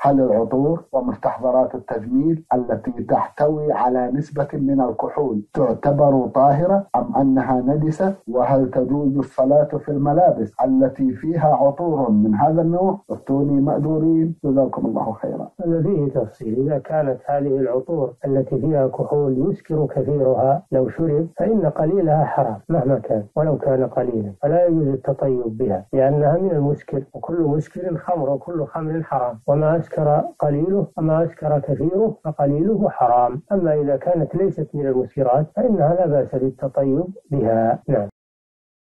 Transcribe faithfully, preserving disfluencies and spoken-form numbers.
هل العطور ومستحضرات التجميل التي تحتوي على نسبة من الكحول تعتبر طاهرة أم أنها نجسة؟ وهل تجوز الصلاة في الملابس التي فيها عطور من هذا النوع؟ افتوني مأجورين، جزاكم الله خيرا. هذا فيه تفصيل. إذا كانت هذه العطور التي فيها كحول يسكر كثيرها لو شرب فإن قليلها حرام مهما كان ولو كان قليلا، فلا يجوز التطيب بها لأنها من المسكر، وكل مسكر خمر وكل خمر حرام، وما أسكر قليله وما أسكر كثيره فقليله حرام. أما إذا كانت ليست من المسكرات فإنها لا بأس بالتطيب بها. نعم.